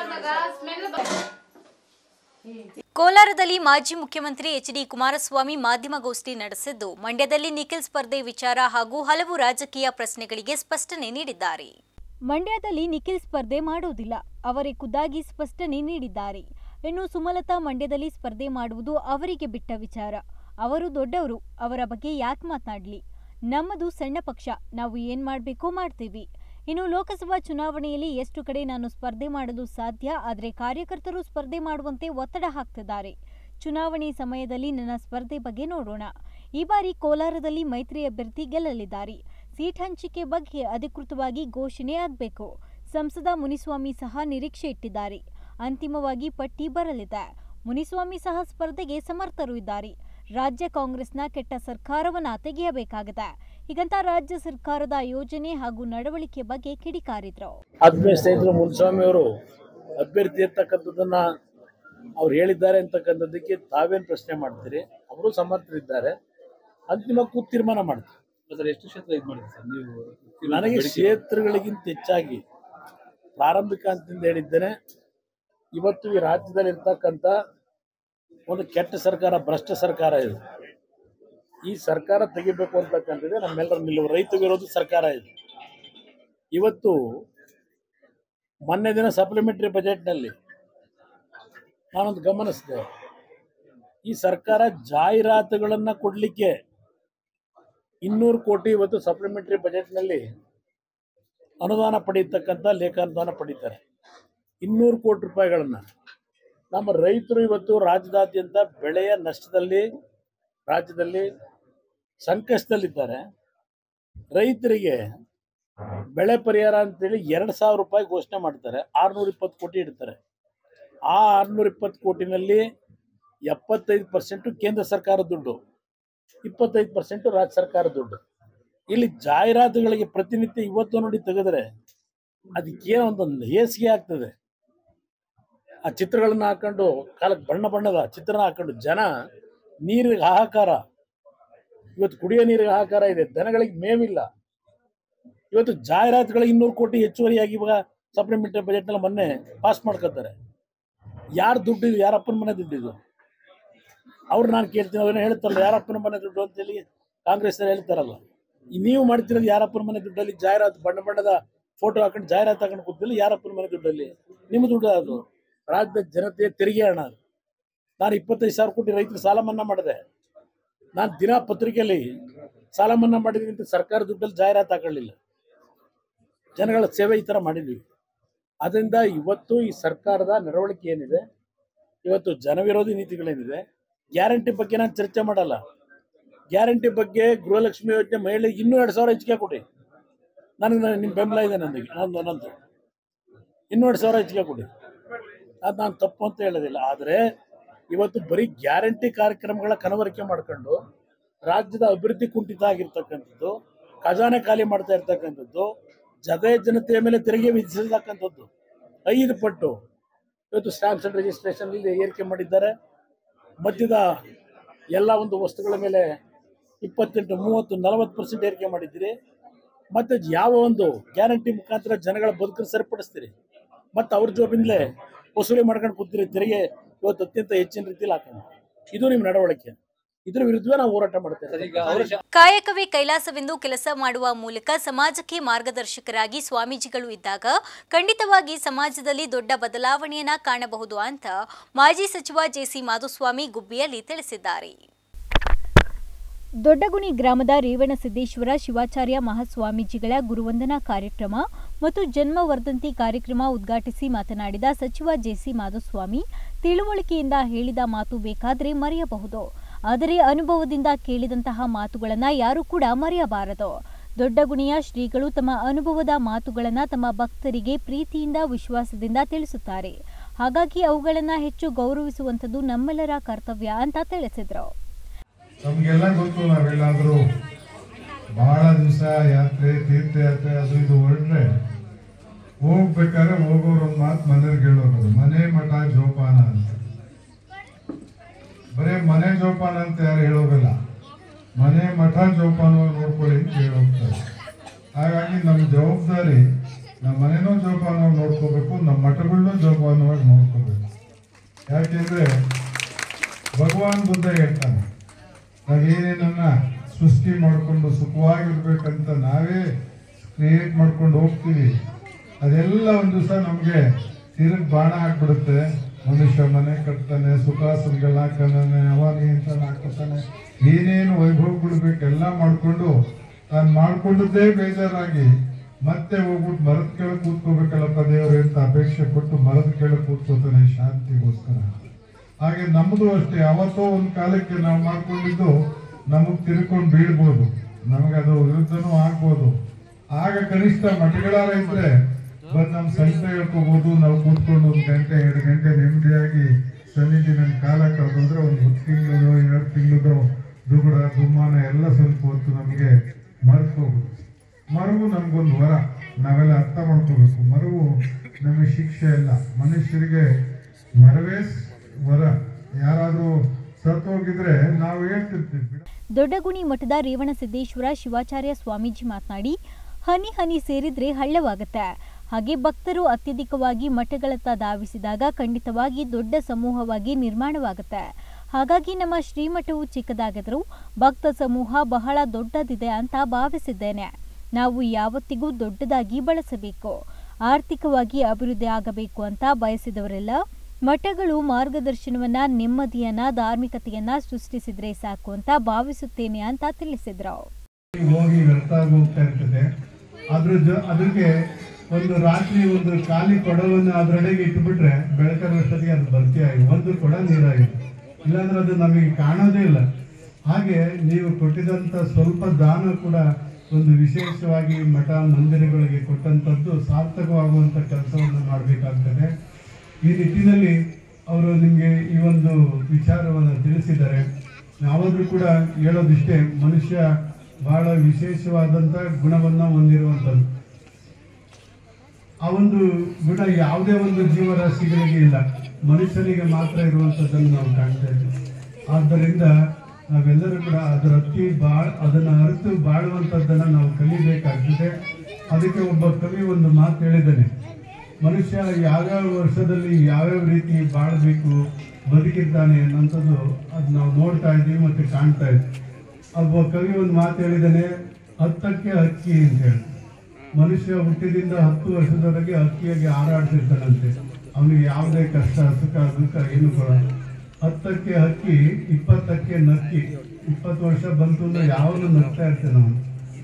ಕೋಲಾರದಲ್ಲಿ ಮಾಜಿ ಮುಖ್ಯಮಂತ್ರಿ ಎಚ್ ಡಿ ಕುಮಾರಸ್ವಾಮಿ ಮಾಧ್ಯಮಗೋಷ್ಠಿ ನಡೆಸಿದ್ದು, ಮಂಡ್ಯದಲ್ಲಿ ನಿಖಿಲ್ ಸ್ಪರ್ಧೆ ವಿಚಾರ ಹಾಗೂ ಹಲವು ರಾಜಕೀಯ ಪ್ರಶ್ನೆಗಳಿಗೆ ಸ್ಪಷ್ಟನೆ ನೀಡಿದ್ದಾರೆ. ಮಂಡ್ಯದಲ್ಲಿ ನಿಖಿಲ್ ಸ್ಪರ್ಧೆ ಮಾಡುವುದಿಲ್ಲ, ಅವರೇ ಖುದ್ದಾಗಿ ಸ್ಪಷ್ಟನೆ ನೀಡಿದ್ದಾರೆ. ಇನ್ನು ಸುಮಲತಾ ಮಂಡ್ಯದಲ್ಲಿ ಸ್ಪರ್ಧೆ ಮಾಡುವುದು ಅವರಿಗೆ ಬಿಟ್ಟ ವಿಚಾರ. ಅವರು ದೊಡ್ಡವರು, ಅವರ ಬಗ್ಗೆ ಯಾಕೆ ಮಾತನಾಡಲಿ? ನಮ್ಮದು ಸಣ್ಣ ಪಕ್ಷ, ನಾವು ಏನ್ ಮಾಡಬೇಕೋ ಮಾಡ್ತೀವಿ. ಇನ್ನು ಲೋಕಸಭಾ ಚುನಾವಣೆಯಲ್ಲಿ ಎಷ್ಟು ಕಡೆ ನಾನು ಸ್ಪರ್ಧೆ ಮಾಡಲು ಸಾಧ್ಯ, ಆದರೆ ಕಾರ್ಯಕರ್ತರು ಸ್ಪರ್ಧೆ ಮಾಡುವಂತೆ ಒತ್ತಡ ಹಾಕ್ತಿದ್ದಾರೆ. ಚುನಾವಣೆ ಸಮಯದಲ್ಲಿ ನನ್ನ ಸ್ಪರ್ಧೆ ಬಗ್ಗೆ ನೋಡೋಣ. ಈ ಬಾರಿ ಕೋಲಾರದಲ್ಲಿ ಮೈತ್ರಿ ಅಭ್ಯರ್ಥಿ ಗೆಲ್ಲಲಿದ್ದಾರೆ. ಸೀಟ್ ಹಂಚಿಕೆ ಬಗ್ಗೆ ಅಧಿಕೃತವಾಗಿ ಘೋಷಣೆ ಆಗಬೇಕು. ಸಂಸದ ಮುನಿಸ್ವಾಮಿ ಸಹ ನಿರೀಕ್ಷೆ ಇಟ್ಟಿದ್ದಾರೆ. ಅಂತಿಮವಾಗಿ ಪಟ್ಟಿ ಬರಲಿದೆ. ಮುನಿಸ್ವಾಮಿ ಸಹ ಸ್ಪರ್ಧೆಗೆ ಸಮರ್ಥರು ಇದ್ದಾರೆ. ರಾಜ್ಯ ಕಾಂಗ್ರೆಸ್ನ ಕೆಟ್ಟ ಸರ್ಕಾರವನ್ನ ತೆಗೆಯಬೇಕಾಗಿದೆ. ಹೀಗಂತ ರಾಜ್ಯ ಸರ್ಕಾರದ ಯೋಜನೆ ಹಾಗೂ ನಡವಳಿಕೆ ಬಗ್ಗೆ ಕಿಡಿಕಾರಿದ್ರು.
ಆತ್ಮೀಯ ಸ್ನೇಹಿತರು, ಮುನಿಸ್ವಾಮಿ ಅವರು ಅಭ್ಯರ್ಥಿ ಇರ್ತಕ್ಕಂಥದ್ದನ್ನ ಅವ್ರು ಹೇಳಿದ್ದಾರೆ ಅಂತಕ್ಕಂಥದ್ದಕ್ಕೆ ತಾವೇನು ಪ್ರಶ್ನೆ ಮಾಡ್ತೀರಿ? ಅವರು ಸಮರ್ಥರಿದ್ದಾರೆ. ಅಂತಿಮ ಕೂತ್ ತೀರ್ಮಾನ ಮಾಡ್ತಾರೆ. ಎಷ್ಟು ಕ್ಷೇತ್ರ ಇದು ಮಾಡಿದ್ರೆ ಸರ್ ನೀವು? ನನಗೆ ಕ್ಷೇತ್ರಗಳಿಗಿಂತ ಹೆಚ್ಚಾಗಿ ಪ್ರಾರಂಭಿಕ ಅಂತಂದು ಹೇಳಿದ್ದೇನೆ. ಇವತ್ತು ಈ ರಾಜ್ಯದಲ್ಲಿ ಇರ್ತಕ್ಕಂಥ ಒಂದು ಕೆಟ್ಟ ಸರ್ಕಾರ, ಭ್ರಷ್ಟ ಸರ್ಕಾರ ಇದು. ಈ ಸರ್ಕಾರ ತೆಗಿಬೇಕು ಅಂತಕ್ಕಂಥದ್ದೇ ನಮ್ಮೆಲ್ಲರ ನಿಲುವು. ರೈತ ವಿರೋಧಿ ಸರ್ಕಾರ ಇದು. ಇವತ್ತು ಮೊನ್ನೆ ದಿನ ಸಪ್ಲಿಮೆಂಟರಿ ಬಜೆಟ್ನಲ್ಲಿ ನಾನೊಂದು ಗಮನಿಸಿದೆ, ಈ ಸರ್ಕಾರ ಜಾಹೀರಾತುಗಳನ್ನು ಕೊಡಲಿಕ್ಕೆ ಇನ್ನೂರು ಕೋಟಿ ಇವತ್ತು ಸಪ್ಲಿಮೆಂಟರಿ ಬಜೆಟ್ನಲ್ಲಿ ಅನುದಾನ ಪಡೆಯತಕ್ಕಂಥ ಲೇಖಾನುದಾನ ಪಡೀತಾರೆ. ಇನ್ನೂರು ಕೋಟಿ ರೂಪಾಯಿಗಳನ್ನು ನಮ್ಮ ರೈತರು ಇವತ್ತು ರಾಜ್ಯದಾದ್ಯಂತ ಬೆಳೆಯ ನಷ್ಟದಲ್ಲಿ ರಾಜ್ಯದಲ್ಲಿ ಸಂಕಷ್ಟದಲ್ಲಿದ್ದಾರೆ. ರೈತರಿಗೆ ಬೆಳೆ ಪರಿಹಾರ ಅಂತೇಳಿ ಎರಡು ಸಾವಿರ ರೂಪಾಯಿ ಘೋಷಣೆ ಮಾಡ್ತಾರೆ, ಆರುನೂರ ಇಪ್ಪತ್ತು ಕೋಟಿ ಇಡ್ತಾರೆ. ಆ ಆರುನೂರ ಇಪ್ಪತ್ತು ಕೋಟಿನಲ್ಲಿ ಎಪ್ಪತ್ತೈದು ಪರ್ಸೆಂಟು ಕೇಂದ್ರ ಸರ್ಕಾರದ ದುಡ್ಡು, ಇಪ್ಪತ್ತೈದು ಪರ್ಸೆಂಟು ರಾಜ್ಯ ಸರ್ಕಾರದ ದುಡ್ಡು. ಇಲ್ಲಿ ಜಾಹೀರಾತುಗಳಿಗೆ ಪ್ರತಿನಿತ್ಯ ಇವತ್ತು ನೋಡಿ ತೆಗೆದ್ರೆ ಅದಕ್ಕೇನೋ ಒಂದು ಹೇಸಿಗೆ ಆಗ್ತದೆ. ಆ ಚಿತ್ರಗಳನ್ನ ಹಾಕೊಂಡು ಕಾಲಕ್ಕೆ ಬಣ್ಣ ಬಣ್ಣದ ಚಿತ್ರನ ಹಾಕೊಂಡು ಜನ ನೀರಿಗೆ ಹಾಹಾಕಾರ. ಇವತ್ತು ಕುಡಿಯೋ ನೀರಿಗೆ ಹಾಹಾಕಾರ ಇದೆ, ದನಗಳಿಗೆ ಮೇವಿಲ್ಲ. ಇವತ್ತು ಜಾಹೀರಾತುಗಳಿಗೆ ಇನ್ನೂರು ಕೋಟಿ ಹೆಚ್ಚುವರಿಯಾಗಿ ಇವಾಗ ಸಪ್ಲಿಮೆಂಟರಿ ಬಜೆಟ್ನಲ್ಲಿ ಮೊನ್ನೆ ಪಾಸ್ ಮಾಡ್ಕೊತಾರೆ. ಯಾರು ದುಡ್ಡಿದು? ಯಾರಪ್ಪನ ಮನೆ ದುಡ್ಡಿದು? ಅವ್ರು ನಾನು ಕೇಳ್ತೀನಿ, ಅದನ್ನ ಹೇಳ್ತಾರಲ್ಲ ಯಾರಪ್ಪನ ಮನೆ ದುಡ್ಡು ಅಂತೇಳಿ ಕಾಂಗ್ರೆಸ್ನಲ್ಲಿ ಹೇಳ್ತಾರಲ್ಲ. ನೀವು ಮಾಡ್ತಿರೋದು ಯಾರಪ್ಪನ ಮನೆ ದುಡ್ಡಲ್ಲಿ ಜಾಹೀರಾತು ಬಣ್ಣ ಬಣ್ಣದ ಫೋಟೋ ಹಾಕೊಂಡು ಜಾಹೀರಾತು ಹಾಕೊಂಡು ಕೂತಿಲ್ಲ. ಯಾರಪ್ಪನ ಮನೆ ದುಡ್ಡಲ್ಲಿ? ನಿಮ್ಮ ದುಡ್ಡು ಅದು, ರಾಜ್ಯದ ಜನತೆಯ ತೆರಿಗೆ ಹಣ. ನಾನು ಇಪ್ಪತ್ತೈದು ಸಾವಿರ ಕೋಟಿ ರೈತರು ಸಾಲ ಮನ್ನಾ ಮಾಡಿದೆ. ನಾನು ದಿನ ಪತ್ರಿಕೆಯಲ್ಲಿ ಸಾಲ ಮನ್ನಾ ಮಾಡಿದ್ದೀನಿ ಅಂತ ಸರ್ಕಾರ ದುಡ್ಡಲ್ಲಿ ಜಾಹೀರಾತು ಹಾಕೊಳ್ಳಿಲ್ಲ. ಜನಗಳ ಸೇವೆ ಈ ಥರ ಮಾಡಿದ್ವಿ. ಅದರಿಂದ ಇವತ್ತು ಈ ಸರ್ಕಾರದ ನಡವಳಿಕೆ ಏನಿದೆ, ಇವತ್ತು ಜನವಿರೋಧಿ ನೀತಿಗಳೇನಿದೆ, ಗ್ಯಾರಂಟಿ ಬಗ್ಗೆ ನಾನು ಚರ್ಚೆ ಮಾಡಲ್ಲ. ಗ್ಯಾರಂಟಿ ಬಗ್ಗೆ ಗೃಹಲಕ್ಷ್ಮಿ ಯೋಜನೆ ಮಹಿಳೆಗೆ ಇನ್ನೂ ಎರಡು ಸಾವಿರ ಹೆಚ್ಚಿಗೆ ಕೊಡಿ, ನನಗೆ ನಿಮ್ಮ ಬೆಂಬಲ ಇದೆ. ನನಗೆ ನಂದು ನಂದು ಇನ್ನೂ ಎರಡು ಸಾವಿರ ಹೆಚ್ಚಿಗೆ ಕೊಡಿ, ಅದು ನಾನು ತಪ್ಪು ಅಂತ ಹೇಳೋದಿಲ್ಲ. ಆದರೆ ಇವತ್ತು ಬರೀ ಗ್ಯಾರಂಟಿ ಕಾರ್ಯಕ್ರಮಗಳ ಕನವರಿಕೆ ಮಾಡ್ಕೊಂಡು ರಾಜ್ಯದ ಅಭಿವೃದ್ಧಿ ಕುಂಠಿತ ಆಗಿರ್ತಕ್ಕಂಥದ್ದು, ಖಜಾನೆ ಖಾಲಿ ಮಾಡ್ತಾ ಇರ್ತಕ್ಕಂಥದ್ದು, ಜತೆ ಜನತೆಯ ಮೇಲೆ ತೆರಿಗೆ ವಿಧಿಸತಕ್ಕಂಥದ್ದು ಐದು ಪಟ್ಟು ಇವತ್ತು ಸ್ಟಾಂಪ್ಸ್ ಅಂಡ್ ರಿಜಿಸ್ಟ್ರೇಷನ್ ಇಲ್ಲಿ ಏರಿಕೆ ಮಾಡಿದ್ದಾರೆ. ಮಧ್ಯದ ಎಲ್ಲ ಒಂದು ವಸ್ತುಗಳ ಮೇಲೆ ಇಪ್ಪತ್ತೆಂಟು ಮೂವತ್ತು ನಲವತ್ತು ಪರ್ಸೆಂಟ್ ಏರಿಕೆ ಮಾಡಿದ್ದೀರಿ. ಮತ್ತು ಯಾವ ಒಂದು ಗ್ಯಾರಂಟಿ ಮುಖಾಂತರ ಜನಗಳ ಬದುಕನ್ನು ಸರಿಪಡಿಸ್ತೀರಿ, ಮತ್ತು ಅವ್ರ ಜೋಬಿಂದಲೇ ವಸೂಲಿ ಮಾಡ್ಕೊಂಡು ಕೂತೀರಿ ತೆರಿಗೆ ಇವತ್ತು ಅತ್ಯಂತ ಹೆಚ್ಚಿನ ರೀತಿಯಲ್ಲಿ ಹಾಕೊಂಡು. ಇದು ನಿಮ್ಮ ನಡವಳಿಕೆ. ಇದರ ವಿರುದ್ಧ ನಾವು ಹೋರಾಟ ಮಾಡ್ತೇವೆ.
ಕಾಯಕವೇ ಕೈಲಾಸವೆಂದು ಕೆಲಸ ಮಾಡುವ ಮೂಲಕ ಸಮಾಜಕ್ಕೆ ಮಾರ್ಗದರ್ಶಕರಾಗಿ ಸ್ವಾಮೀಜಿಗಳು ಇದ್ದಾಗ ಖಂಡಿತವಾಗಿ ಸಮಾಜದಲ್ಲಿ ದೊಡ್ಡ ಬದಲಾವಣೆಯನ್ನ ಕಾಣಬಹುದು ಅಂತ ಮಾಜಿ ಸಚಿವ ಜೆಸಿ ಮಾಧುಸ್ವಾಮಿ ಗುಬ್ಬಿಯಲ್ಲಿ ತಿಳಿಸಿದ್ದಾರೆ. ದೊಡ್ಡಗುಣಿ ಗ್ರಾಮದ ರೇವಣಸಿದ್ದೇಶ್ವರ ಶಿವಾಚಾರ್ಯ ಮಹಾಸ್ವಾಮೀಜಿಗಳ ಗುರುವಂದನಾ ಕಾರ್ಯಕ್ರಮ ಮತ್ತು ಜನ್ಮವರ್ಧಂತಿ ಕಾರ್ಯಕ್ರಮ ಉದ್ಘಾಟಿಸಿ ಮಾತನಾಡಿದ ಸಚಿವ ಜೆಸಿ ಮಾಧುಸ್ವಾಮಿ, ತಿಳುವಳಿಕೆಯಿಂದ ಹೇಳಿದ ಮಾತು ಬೇಕಾದರೆ ಮರೆಯಬಹುದು, ಆದರೆ ಅನುಭವದಿಂದ ಕೇಳಿದಂತಹ ಮಾತುಗಳನ್ನು ಯಾರೂ ಕೂಡ ಮರೆಯಬಾರದು. ದೊಡ್ಡಗುಣಿಯ ಶ್ರೀಗಳು ತಮ್ಮ ಅನುಭವದ ಮಾತುಗಳನ್ನು ತಮ್ಮ ಭಕ್ತರಿಗೆ ಪ್ರೀತಿಯಿಂದ ವಿಶ್ವಾಸದಿಂದ ತಿಳಿಸುತ್ತಾರೆ. ಹಾಗಾಗಿ ಅವುಗಳನ್ನು ಹೆಚ್ಚು ಗೌರವಿಸುವಂಥದ್ದು ನಮ್ಮೆಲ್ಲರ ಕರ್ತವ್ಯ ಅಂತ ತಿಳಿಸಿದರು.
ನಮಗೆಲ್ಲ ಗೊತ್ತು, ನಾವೆಲ್ಲಾದರೂ ಬಹಳ ದಿವಸ ಯಾತ್ರೆ ತೀರ್ಥಯಾತ್ರೆ ಅದು ಇದು ಹೊರಟ್ರೆ ಹೋಗ್ಬೇಕಾದ್ರೆ ಹೋಗೋರು ಒಂದು ಮಾತು ಮನೆಯವ್ರಿಗೆ ಹೇಳೋರು, ಮನೆ ಮಠ ಜೋಪಾನ ಅಂತ. ಬರೀ ಮನೆ ಜೋಪಾನ ಅಂತ ಯಾರು ಹೇಳೋದಿಲ್ಲ, ಮನೆ ಮಠ ಜೋಪಾನವಾಗಿ ನೋಡ್ಕೊಳ್ಳಿ ಅಂತ ಹೇಳೋಗ್ತಾರೆ. ಹಾಗಾಗಿ ನಮ್ಮ ಜವಾಬ್ದಾರಿ ನಮ್ಮ ಮನೆನೂ ಜೋಪಾನವಾಗಿ ನೋಡ್ಕೋಬೇಕು, ನಮ್ಮ ಮಠಗಳನ್ನೂ ಜೋಪಾನವಾಗಿ ನೋಡ್ಕೋಬೇಕು. ಯಾಕೆಂದ್ರೆ ಭಗವಾನ್ ಬುದ್ಧ ಹೇಳ್ತಾನೆ, ನಾವೇನೇನನ್ನ ಸೃಷ್ಟಿ ಮಾಡಿಕೊಂಡು ಸುಖವಾಗಿರ್ಬೇಕಂತ ನಾವೇ ಕ್ರಿಯೇಟ್ ಮಾಡ್ಕೊಂಡು ಹೋಗ್ತೀವಿ, ಅದೆಲ್ಲ ಒಂದು ದಿವಸ ನಮಗೆ ತಿರುಗಿ ಬಾಣ ಹಾಕ್ಬಿಡುತ್ತೆ. ಮನುಷ್ಯ ಮನೆ ಕಟ್ತಾನೆ, ಸುಖಾಸನಗಳು ಹಾಕ್ತಾನೆ, ಅವಾನಿ ಅಂತ ಹಾಕ್ತಾನೆ, ಏನೇನು ವೈಭವ ಬಿಡ್ಬೇಕೆಲ್ಲ ಮಾಡಿಕೊಂಡು ತಾನು ಮಾಡ್ಕೊಂಡದ್ದೇ ಬೇಜಾರಾಗಿ ಮತ್ತೆ ಹೋಗ್ಬಿಟ್ಟು ಮರದ ಕೆಳಗೆ ಕೂತ್ಕೋಬೇಕಲ್ಲಪ್ಪ ದೇವ್ರೆ ಅಂತ ಅಪೇಕ್ಷೆ ಪಟ್ಟು ಮರದ ಕೆಳಗೆ ಕೂತ್ಕೋತಾನೆ ಶಾಂತಿಗೋಸ್ಕರ. ಹಾಗೆ ನಮ್ಮದು ಅಷ್ಟೇ, ಯಾವತ್ತೋ ಒಂದು ಕಾಲಕ್ಕೆ ನಾವು ಮಾಡ್ಕೊಂಡಿದ್ದು ನಮಗೆ ತಿರ್ಕೊಂಡು ಬೀಳ್ಬೋದು, ನಮಗದು ವಿರುದ್ಧನೂ ಆಗ್ಬೋದು. ಆಗ ಕನಿಷ್ಠ ಮಠಗಳಾರ ಇದ್ರೆ ಬಂದು ನಮ್ಮ ಸಂಸ್ಥೆ ಹೇಳ್ಕೋಬಹುದು, ನಾವು ಕೂತ್ಕೊಂಡು ಒಂದು ಗಂಟೆ ಎರಡು ಗಂಟೆ ನೆಮ್ಮದಿಯಾಗಿ ಸನ್ನಿಧಿ ನನ್ನ ಕಾಲ ಕಳೆದ್ರೆ ಒಂದು ಹತ್ತು ತಿಂಗಳು ಎರಡು ತಿಂಗಳು ದುಗುಡ ದುಮ್ಮಾನ ಎಲ್ಲ ಸ್ವಲ್ಪ ಹೊತ್ತು ನಮಗೆ ಮರೆತೋಗ್ಬೋದು. ಮರವು ನಮಗೊಂದು ವರ, ನಾವೆಲ್ಲ ಅರ್ಥ ಮಾಡ್ಕೋಬೇಕು. ಮರವು ನಮಗೆ ಶಿಕ್ಷೆ ಇಲ್ಲ, ಮನುಷ್ಯರಿಗೆ ಮರವೇ ವರ. ಯಾರಾದ್ರೂ ಸತ್ತೋಗಿದ್ರೆ ನಾವು ಹೇಳ್ತಿರ್ತೀವಿ.
ದೊಡ್ಡಗುಣಿ ಮಠದ ರೇವಣಸಿದ್ದೇಶ್ವರ ಶಿವಾಚಾರ್ಯ ಸ್ವಾಮೀಜಿ ಮಾತನಾಡಿ, ಹನಿ ಹನಿ ಸೇರಿದ್ರೆ ಹಳ್ಳವಾಗುತ್ತೆ. ಹಾಗೆ ಭಕ್ತರು ಅತ್ಯಧಿಕವಾಗಿ ಮಠಗಳತ್ತ ಧಾವಿಸಿದಾಗ ಖಂಡಿತವಾಗಿ ದೊಡ್ಡ ಸಮೂಹವಾಗಿ ನಿರ್ಮಾಣವಾಗುತ್ತೆ. ಹಾಗಾಗಿ ನಮ್ಮ ಶ್ರೀಮಠವು ಚಿಕ್ಕದಾಗಿದ್ರೂ ಭಕ್ತ ಸಮೂಹ ಬಹಳ ದೊಡ್ಡದಿದೆ ಅಂತ ಭಾವಿಸಿದ್ದೇನೆ. ನಾವು ಯಾವತ್ತಿಗೂ ದೊಡ್ಡದಾಗಿ ಬಳಸಬೇಕು, ಆರ್ಥಿಕವಾಗಿ ಅಭಿವೃದ್ಧಿ ಆಗಬೇಕು ಅಂತ ಬಯಸಿದವರೆಲ್ಲ ಮಠಗಳು ಮಾರ್ಗದರ್ಶನವನ್ನ, ನೆಮ್ಮದಿಯನ್ನ, ಧಾರ್ಮಿಕತೆಯನ್ನ ಸೃಷ್ಟಿಸಿದ್ರೆ ಸಾಕು ಅಂತ ಭಾವಿಸುತ್ತೇನೆ ಅಂತ ತಿಳಿಸಿದ್ರು.
ಹೋಗಿ ವ್ಯರ್ಥ ಹೋಗ್ತಾ ಇರ್ತದೆ. ಅದ್ರ ಜೊ ಅದಕ್ಕೆ ಒಂದು ರಾತ್ರಿ ಒಂದು ಖಾಲಿ ಕೊಡವನ್ನು ಅದರೊಳಗೆ ಇಟ್ಬಿಟ್ರೆ ಬೆಳಕರಷ್ಟೊತ್ತಿಗೆ ಅದು ಭರ್ತಿಯಾಗಿ ಒಂದು ಕೊಡ ನೀರಾಗಿದೆ, ಇಲ್ಲಾಂದ್ರೆ ಅದು ನಮಗೆ ಕಾಣೋದೇ ಇಲ್ಲ. ಹಾಗೆ ನೀವು ಕೊಟ್ಟಿದಂಥ ಸ್ವಲ್ಪ ದಾನ ಕೂಡ ಒಂದು ವಿಶೇಷವಾಗಿ ಮಠ ಮಂದಿರಗಳಿಗೆ ಕೊಟ್ಟಂಥದ್ದು ಸಾರ್ಥಕವಾಗುವಂಥ ಕೆಲಸವನ್ನು ಮಾಡಬೇಕಾಗ್ತದೆ. ಈ ನಿಟ್ಟಿನಲ್ಲಿ ಅವರು ನಿಮಗೆ ಈ ಒಂದು ವಿಚಾರವನ್ನು ತಿಳಿಸಿದ್ದಾರೆ. ಯಾವಾಗಲೂ ಕೂಡ ಹೇಳೋದಿಷ್ಟೇ, ಮನುಷ್ಯ ಬಹಳ ವಿಶೇಷವಾದಂಥ ಗುಣವನ್ನು ಹೊಂದಿರುವಂಥದ್ದು. ಆ ಒಂದು ಗುಣ ಯಾವುದೇ ಒಂದು ಜೀವರಾಶಿಗಳಿಗೆ ಇಲ್ಲ, ಮನುಷ್ಯನಿಗೆ ಮಾತ್ರ ಇರುವಂಥದ್ದನ್ನು ನಾವು ಕಾಣ್ತಾ ಇದ್ದೀವಿ. ಆದ್ದರಿಂದ ನಾವೆಲ್ಲರೂ ಕೂಡ ಅದರ ಅತಿ ಬಾಳ್ ಅದನ್ನು ಅರಿತು ಬಾಳುವಂಥದ್ದನ್ನು ನಾವು ಕಲಿಬೇಕಾಗ್ತದೆ. ಅದಕ್ಕೆ ಒಬ್ಬ ಕವಿ ಒಂದು ಮಾತು ಹೇಳಿದ್ದಾನೆ, ಮನುಷ್ಯ ಯಾವ್ಯಾವ ವರ್ಷದಲ್ಲಿ ಯಾವ್ಯಾವ ರೀತಿ ಬಾಳಬೇಕು ಬದುಕಿದ್ದಾನೆ ಅನ್ನೋಂಥದ್ದು ಅದು ನಾವು ನೋಡ್ತಾ ಇದ್ದೀವಿ ಮತ್ತು ಕಾಣ್ತಾ ಇದ್ದೀವಿ. ಒಬ್ಬ ಕವಿ ಒಂದು ಮಾತು ಹೇಳಿದ್ದಾನೆ, ಹತ್ತಕ್ಕೆ ಹಕ್ಕಿ ಅಂತ ಹೇಳಿ. ಮನುಷ್ಯ ಹುಟ್ಟಿದಿಂದ ಹತ್ತು ವರ್ಷದವರೆಗೆ ಹಕ್ಕಿಯಾಗಿ ಹಾರಾಡ್ತಿರ್ತಾನಂತೆ, ಅವನಿಗೆ ಯಾವುದೇ ಕಷ್ಟ ಸುಖ ದುಃಖ ಏನು ಕೊಡಲ್ಲ. ಹತ್ತಕ್ಕೆ ಹಕ್ಕಿ, ಇಪ್ಪತ್ತಕ್ಕೆ ನಕ್ಕಿ. ಇಪ್ಪತ್ತು ವರ್ಷ ಬಂತು ಅಂದ್ರೆ ಯಾವಾಗಲೂ ನಗ್ತಾ ಇರ್ತೇನೆ ಅವನು.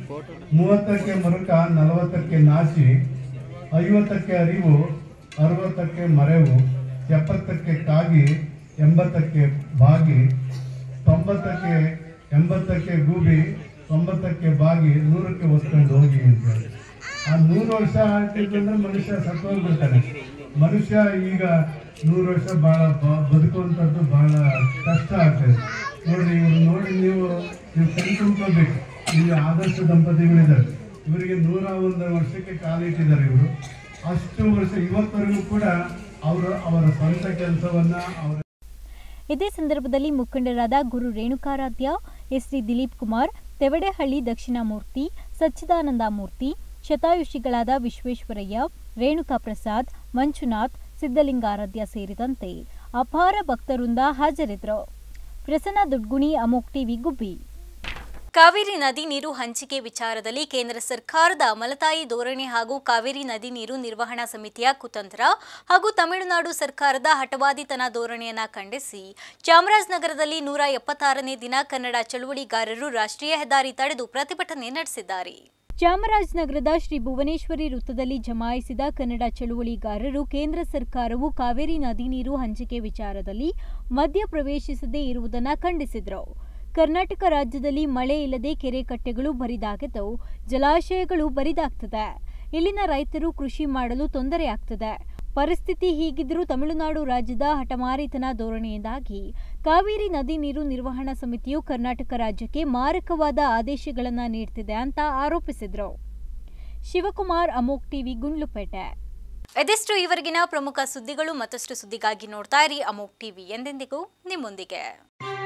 ಮೂವತ್ತಕ್ಕೆ ಮರುಕ, ನಲವತ್ತಕ್ಕೆ ನಾಚಿ, ಐವತ್ತಕ್ಕೆ ಅರಿವು, ಅರವತ್ತಕ್ಕೆ ಮರೆವು, ಎಪ್ಪತ್ತಕ್ಕೆ ಕಾಗಿ, ಎಂಬತ್ತಕ್ಕೆ ಬಾಗಿ, ತೊಂಬತ್ತಕ್ಕೆ ಎಂಬತ್ತಕ್ಕೆ ಗೂಬಿ, ತೊಂಬತ್ತಕ್ಕೆ ಬಾಗಿ, ನೂರಕ್ಕೆ ಒತ್ಕೊಂಡು ಹೋಗಿ ಅಂತ ಹೇಳಿ. ಆ ನೂರು ವರ್ಷ ಆಗ್ತಿದ್ರೆ ಮನುಷ್ಯ ಸತ್ತೋಗ್ಬಿಡ್ತಾನೆ. ಮನುಷ್ಯ ಈಗ ನೂರು ವರ್ಷ ಬಹಳ ಬದುಕುವಂಥದ್ದು ಬಹಳ ಕಷ್ಟ ಆಗ್ತದೆ. ನೋಡಿ ಇವರು ನೋಡಿ ನೀವು ನೀವು ಕಣ್ ತುಂಬ್ಕೋಬೇಕು. ಇಲ್ಲಿ ಆದರ್ಶ ದಂಪತಿಗಳಿದ್ದಾರೆ, ಇವರಿಗೆ ನೂರ ಒಂದು ವರ್ಷಕ್ಕೆ ಕಾಲಿಟ್ಟಿದ್ದಾರೆ. ಇವರು ಅಷ್ಟು ವರ್ಷ ಇವತ್ತವರೆಗೂ ಕೂಡ ಅವರು ಅವರ ಸ್ವಂತ ಕೆಲಸವನ್ನ ಅವರ.
ಇದೇ ಸಂದರ್ಭದಲ್ಲಿ ಮುಖಂಡರಾದ ಗುರು ರೇಣುಕಾರಾಧ್ಯ, ಎಸ್ ಡಿ ದಿಲೀಪ್ ಕುಮಾರ್, ತೆವಡೆಹಳ್ಳಿ ದಕ್ಷಿಣಾಮೂರ್ತಿ, ಸಚ್ಚಿದಾನಂದ ಮೂರ್ತಿ, ಶತಾಯುಷಿಗಳಾದ ವಿಶ್ವೇಶ್ವರಯ್ಯ, ರೇಣುಕಾ ಪ್ರಸಾದ್, ಮಂಜುನಾಥ್, ಸಿದ್ದಲಿಂಗಾರಾಧ್ಯ ಸೇರಿದಂತೆ ಅಪಾರ ಭಕ್ತವೃಂದ ಹಾಜರಿದ್ದರು. ಪ್ರಸನ್ನ ದುಡ್ಗುಣಿ, ಅಮೋಕ್ ಟಿವಿ, ಗುಬ್ಬಿ. ಕಾವೇರಿ ನದಿ ನೀರು ಹಂಚಿಕೆ ವಿಚಾರದಲ್ಲಿ ಕೇಂದ್ರ ಸರ್ಕಾರದ ಮಲತಾಯಿ ಧೋರಣೆ ಹಾಗೂ ಕಾವೇರಿ ನದಿ ನೀರು ನಿರ್ವಹಣಾ ಸಮಿತಿಯ ಕುತಂತ್ರ ಹಾಗೂ ತಮಿಳುನಾಡು ಸರ್ಕಾರದ ಹಠವಾದಿತನ ಧೋರಣೆಯನ್ನ ಖಂಡಿಸಿ ಚಾಮರಾಜನಗರದಲ್ಲಿ ನೂರ ಎಪ್ಪತ್ತಾರನೇ ದಿನ ಕನ್ನಡ ಚಳುವಳಿಗಾರರು ರಾಷ್ಟ್ರೀಯ ಹೆದ್ದಾರಿ ತಡೆದು ಪ್ರತಿಭಟನೆ ನಡೆಸಿದ್ದಾರೆ. ಚಾಮರಾಜನಗರದ ಶ್ರೀ ಭುವನೇಶ್ವರಿ ವೃತ್ತದಲ್ಲಿ ಜಮಾಯಿಸಿದ ಕನ್ನಡ ಚಳುವಳಿಗಾರರು ಕೇಂದ್ರ ಸರ್ಕಾರವು ಕಾವೇರಿ ನದಿ ನೀರು ಹಂಚಿಕೆ ವಿಚಾರದಲ್ಲಿ ಮಧ್ಯ ಪ್ರವೇಶಿಸದೇ ಇರುವುದನ್ನು ಖಂಡಿಸಿದರು. ಕರ್ನಾಟಕ ರಾಜ್ಯದಲ್ಲಿ ಮಳೆ ಇಲ್ಲದೆ ಕೆರೆ ಕಟ್ಟೆಗಳು ಬರಿದಾಗಿದ್ದು, ಜಲಾಶಯಗಳು ಬರಿದಾಗ್ತದೆ. ಇಲ್ಲಿನ ರೈತರು ಕೃಷಿ ಮಾಡಲು ತೊಂದರೆಯಾಗ್ತದೆ. ಪರಿಸ್ಥಿತಿ ಹೀಗಿದ್ದರೂ ತಮಿಳುನಾಡು ರಾಜ್ಯದ ಹಠಮಾರಿತನ ಧೋರಣೆಯಿಂದಾಗಿ ಕಾವೇರಿ ನದಿ ನೀರು ನಿರ್ವಹಣಾ ಸಮಿತಿಯು ಕರ್ನಾಟಕ ರಾಜ್ಯಕ್ಕೆ ಮಾರಕವಾದ ಆದೇಶಗಳನ್ನು ನೀಡುತ್ತಿದೆ ಅಂತ ಆರೋಪಿಸಿದರು. ಶಿವಕುಮಾರ್, ಅಮೋಕ್ ಟಿವಿ, ಗುಂಡ್ಲುಪೇಟೆ. ಇದಿಷ್ಟು ಇವರೆಗಿನ ಪ್ರಮುಖ ಸುದ್ದಿಗಳು. ಮತ್ತಷ್ಟು ಸುದ್ದಿಗಾಗಿ ನೋಡ್ತಾ ಇರಿ ಅಮೋಕ್ ಟಿವಿ, ಎಂದೆಂದಿಗೂ ನಿಮ್ಮೊಂದಿಗೆ.